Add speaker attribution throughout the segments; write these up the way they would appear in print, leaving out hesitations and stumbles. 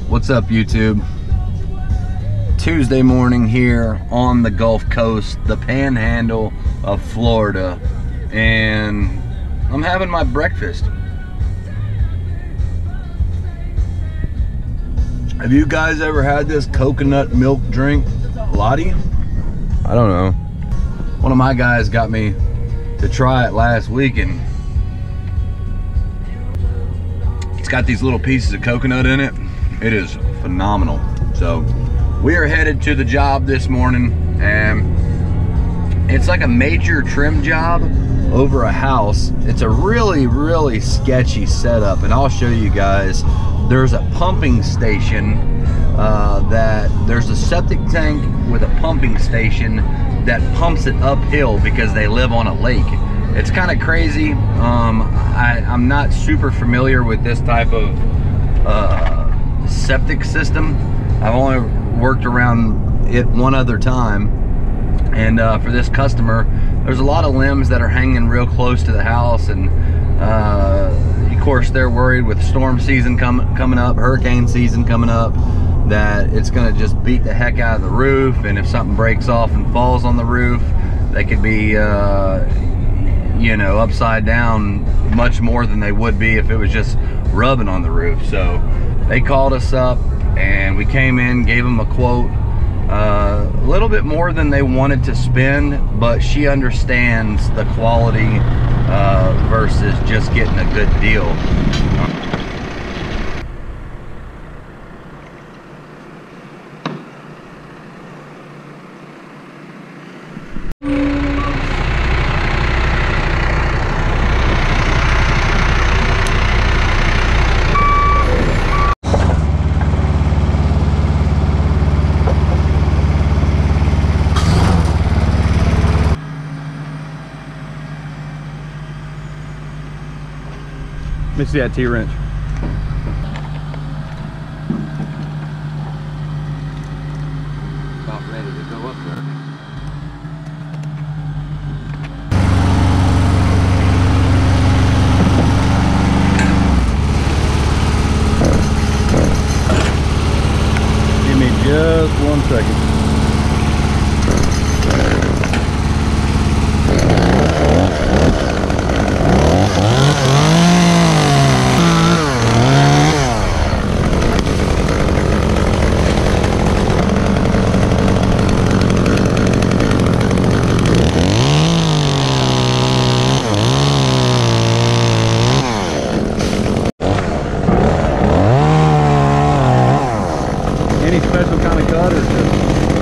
Speaker 1: What's up, YouTube? Tuesday morning here on the Gulf Coast, the panhandle of Florida, and I'm having my breakfast. Have you guys ever had this coconut milk drink, Lottie? I don't know. One of my guys got me to try it last week, and it's got these little pieces of coconut in it. It is phenomenal. So we are headed to the job this morning, and it's like a major trim job over a house. It's a really sketchy setup, and I'll show you guys. There's a pumping station there's a septic tank with a pumping station that pumps it uphill because they live on a lake. It's kind of crazy. I'm not super familiar with this type of septic system. I've only worked around it one other time, and for this customer, there's a lot of limbs that are hanging real close to the house, and of course they're worried with storm season coming up, hurricane season coming up, that it's going to just beat the heck out of the roof, and if something breaks off and falls on the roof, they could be you know, upside down much more than they would be if it was just rubbing on the roof. So they called us up, and we came in, gave them a quote, a little bit more than they wanted to spend, but she understands the quality versus just getting a good deal. Let me see that T-wrench. About ready to go up there. Give me just 1 second. Any special kind of cut or just?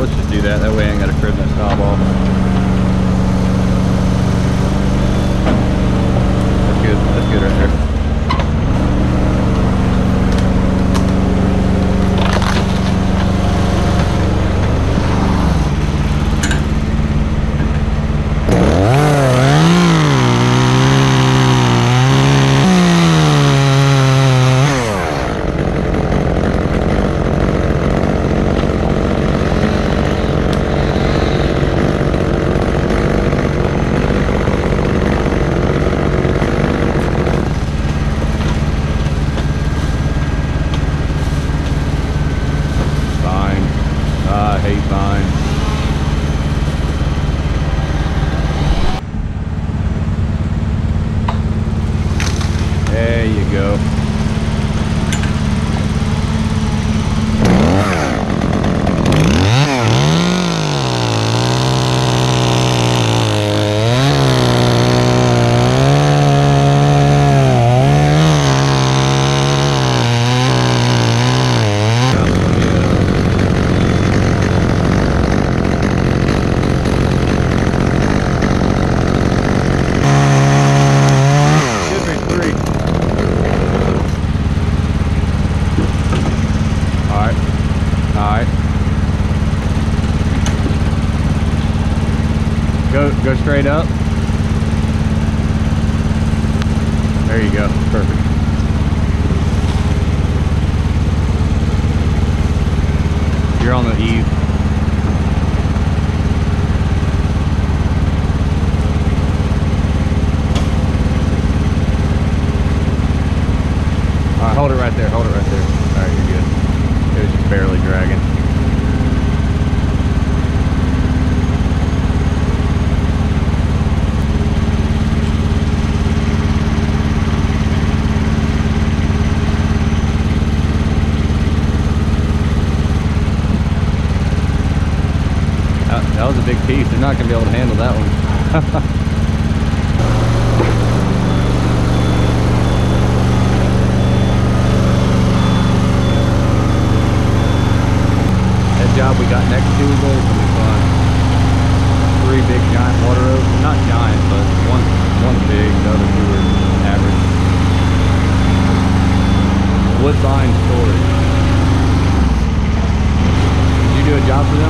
Speaker 2: let's just do that. That way I ain't got to trim that knob off. That's good. That's good right there. There you go. Go straight up. There you go. Perfect. You're on the eve. All right, hold it right there. Hold it right there. All right, you're good. It was just barely dragging. That was a big piece. They're not going to be able to handle that one. That job we got next Tuesday is going to be fun. 3 big giant water oaks. Not giant, but one's big, the other 2 are average. Woodbine storage. Did you do a job for them?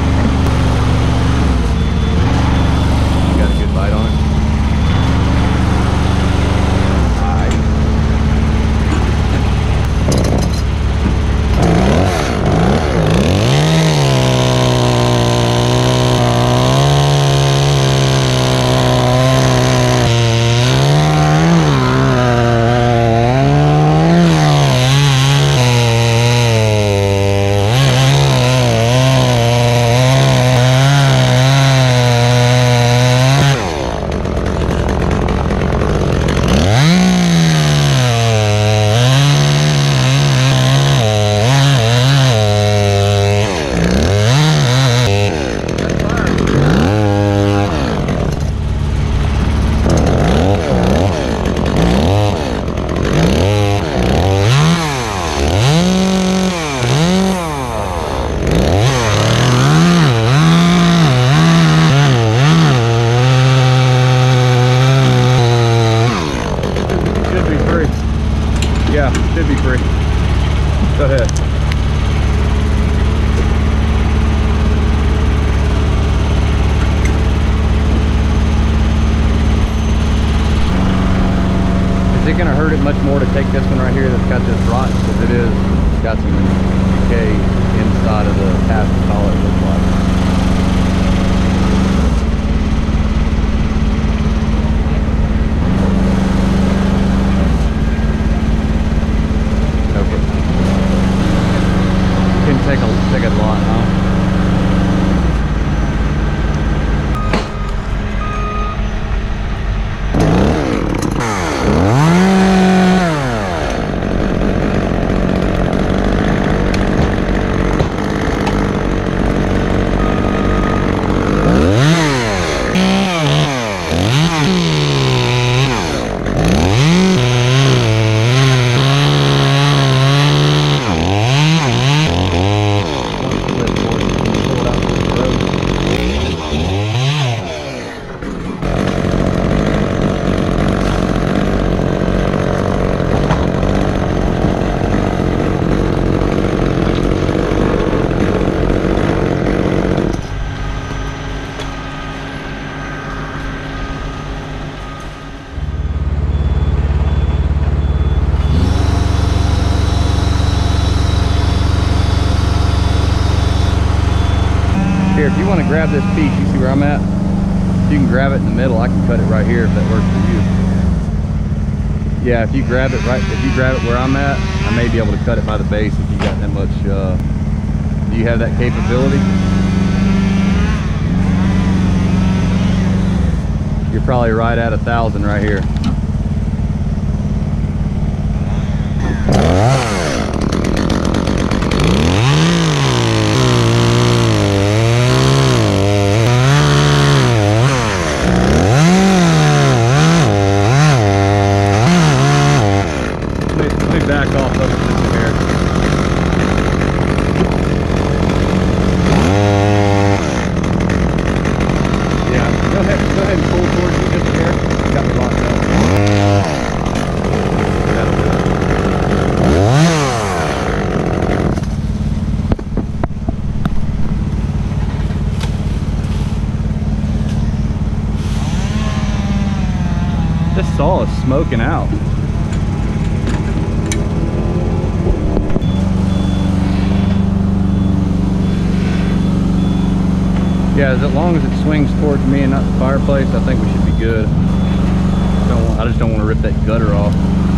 Speaker 2: Got a good bite on it. Yeah, should be free. Go ahead. Is it going to hurt it much more to take this one right here that's got this rot? Because it is, it's got some decay inside of the half the collar, it looks like. Take a lot, huh? want to grab this piece, you see where I'm at? You can grab it in the middle. I can cut it right here if that works for you. Yeah, if you grab it where I'm at, I may be able to cut it by the base if you got that much. Do you have that capability? You're probably right at 1,000 right here. Back off of it just a hair. Yeah, go ahead and pull towards you just a hair. You got me locked up. That'll do it. This saw is smoking out. Yeah, as long as it swings towards me and not the fireplace, I think we should be good. I just don't want to rip that gutter off.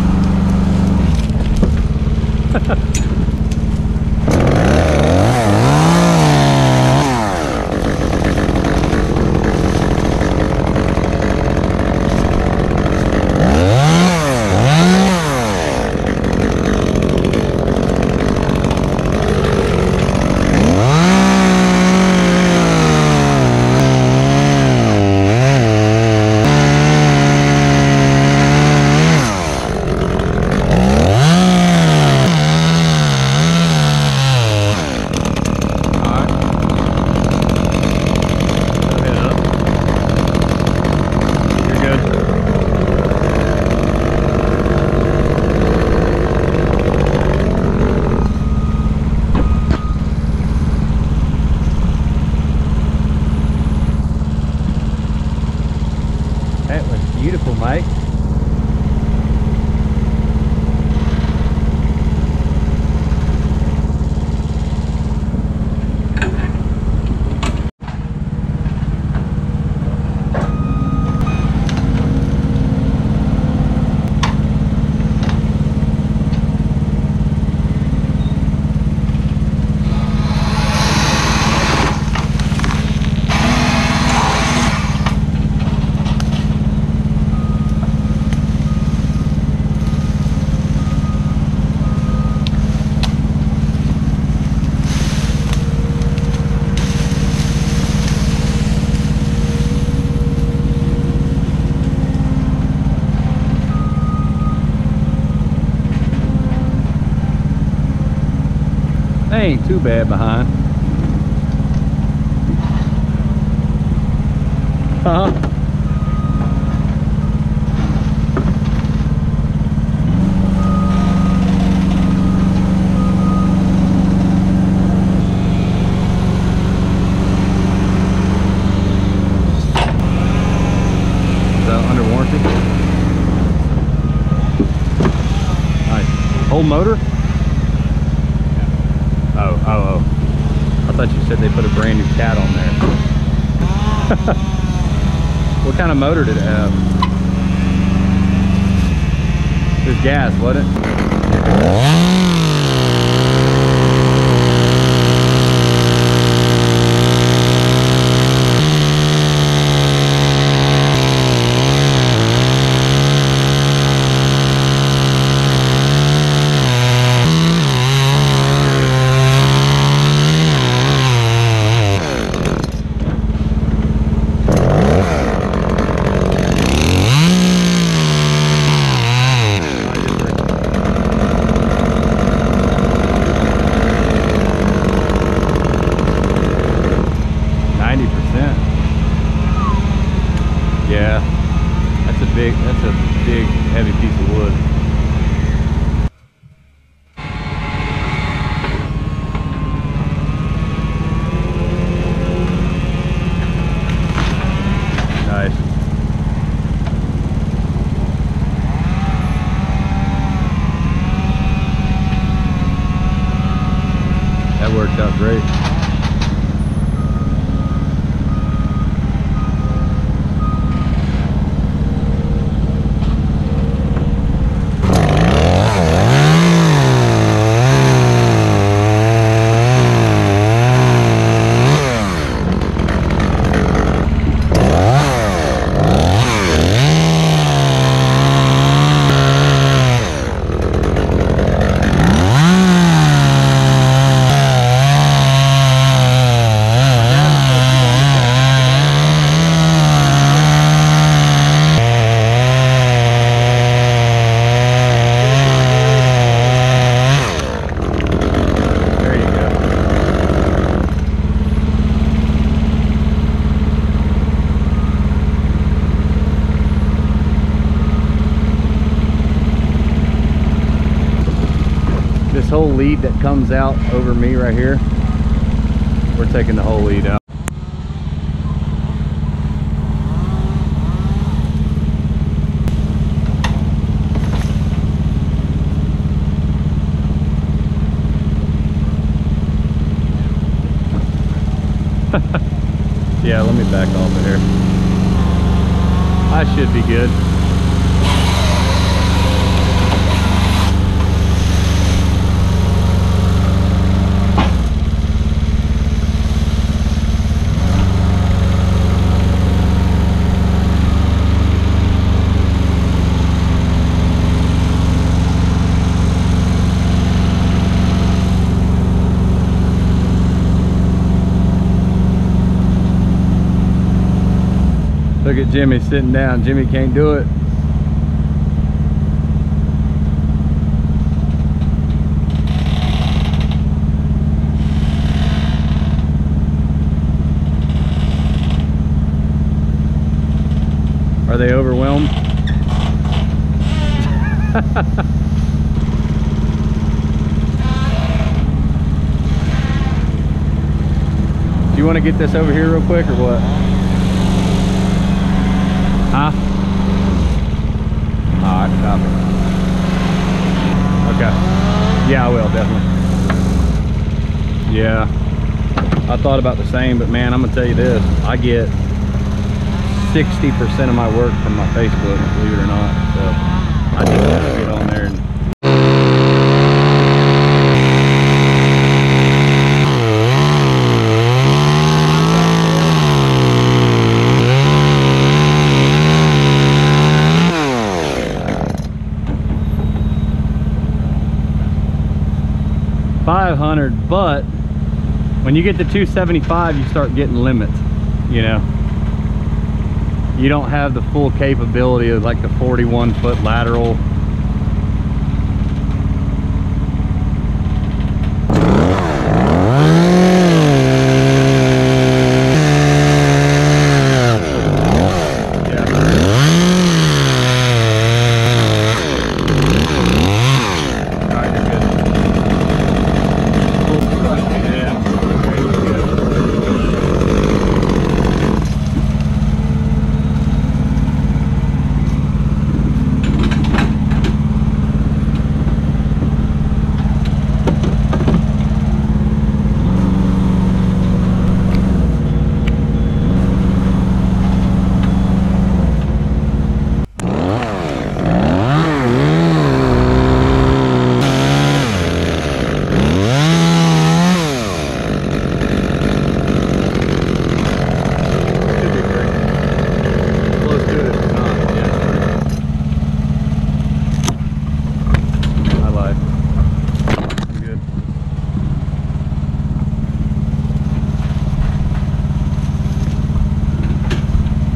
Speaker 2: Beautiful, Mike. Ain't too bad behind. Is that under warranty? Nice. Whole motor? Oh. I thought you said they put a brand new cat on there. What kind of motor did it have? It was gas, wasn't it? Yeah, that's a big heavy piece of wood. Nice. That worked out great. lead that comes out over me right here, we're taking the whole lead out. Yeah, let me back off of here. I should be good. Look at Jimmy sitting down. Jimmy can't do it. Are they overwhelmed? Do you want to get this over here real quick or what? Huh? Alright, copy. Okay. Yeah, I will, definitely. Yeah. I thought about the same, but man, I'm gonna tell you this. I get 60% of my work from my Facebook, believe it or not. So I just have to get on there and $500, but when you get to 275, you start getting limits, you know. You don't have the full capability of like the 41-foot lateral.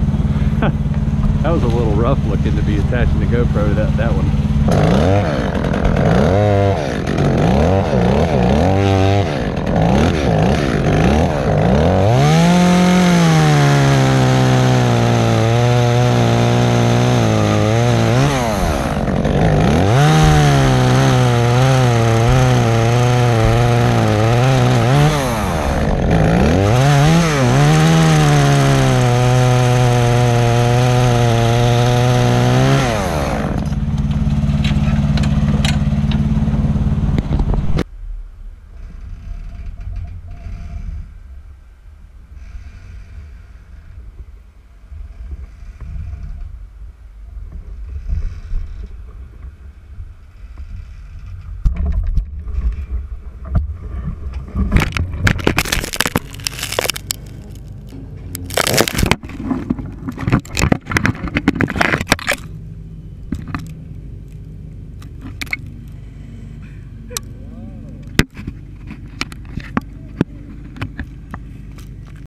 Speaker 2: That was a little rough looking to be attaching the GoPro to that one.